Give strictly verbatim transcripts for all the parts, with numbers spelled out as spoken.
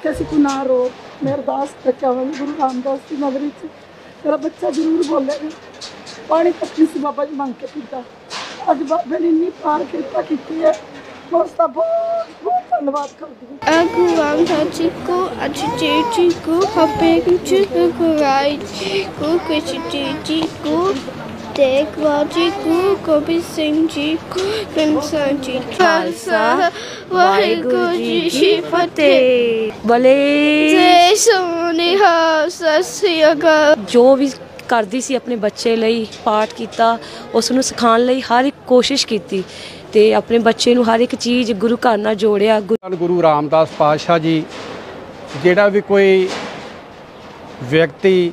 आख्या सी कोई ना रो, मैं अरदास करके आवांगी गुरु रामदास की नगरी च मेरा बच्चा जरूर बोलेगा। पानी तक नहीं सी बाबा जी मांग के पीता, अज बाबे ने इन्नी पार कृपा की है, मैं उसका बहुत बहुत धन्यवाद करती हूँ। Aku ramsajiku, acijiku, hapejiku, kuraijiku, kuchijiku, dekwajiku, kobisinjiku, bimsanjiku, Khalsa Waheguru ji की फतेह। बोले जय सोनिहा सत श्री अकाल। जो भी करदी सी अपने बच्चे लई पाठ कीता, उस नूं सिखाउण लई हर एक कोशिश कीती ते अपने बच्चे नूं हर एक चीज़ गुरु घर नाल जोड़िया। गुरु रामदास पातशाह जी जिहड़ा भी कोई व्यक्ति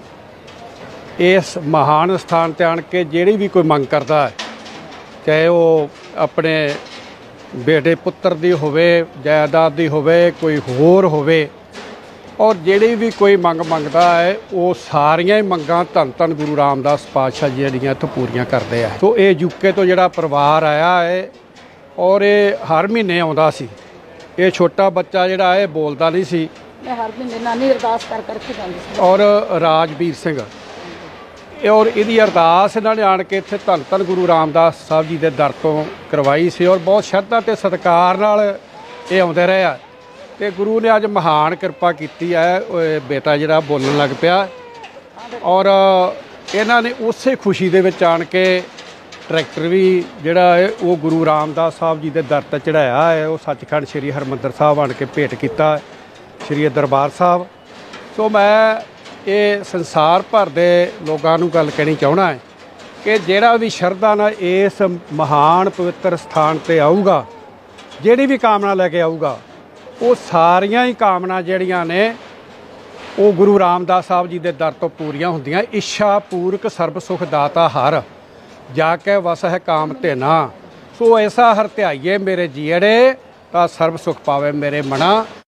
इस महान स्थान ते आण के जिहड़ी भी कोई मंग करता है, चाहे वो अपने बेटे पुत्र दी होवे, जायदाद दी होवे, कोई होर होवे, और जिहड़ी भी कोई मंग मंगदा है वो सारियां ही मंगां धन धन गुरु रामदास पातशाह जी जिहड़ियां इत्थों पूरीआं करदे आ। तो ये यूके तो जिहड़ा परिवार आया है और ये हर महीने आउंदा सी। ये छोटा बच्चा जिहड़ा है बोलदा नहीं सी, मैं हर महीने नानी अरदास कर करके जांदी सी। और राजवीर सिंह और इहदी अरदास इन्हां ने आण के इत्थे धन धन गुरु रामदास साहब जी दे दर तो करवाई सी और बहुत श्रद्धा ते सत्कार नाल ये आउंदे रहे आ। ते गुरु ने अज महान कृपा कीती है, बेटा जिहड़ा बोलण लग पिया और इन्हां ने उसे खुशी दे विच आण के ट्रैक्टर भी जिहड़ा है वो गुरु रामदास साहब जी दे दर ते चढ़ाया है। वो सचखंड श्री हरमंदर साहब आण के भेंट कीता श्री दरबार साहब। सो मैं ये संसार भर दे लोगों नूं गल कहनी चाहना है कि जिहड़ा भी शरधा नाल इस महान पवित्र स्थान ते आऊगा, जिहड़ी भी कामना लैके आऊगा, वो सारियां ही कामना जिहड़ियां ने वो गुरु रामदास साहब जी दे दर तो पूरियां हुंदियां। इच्छा पूरक सर्ब सुख दाता हर, जाके वस है काम ते ना। सो ऐसा हर ध्याइए मेरे जीअड़े, ता सर्ब सुख पावे मेरे मना।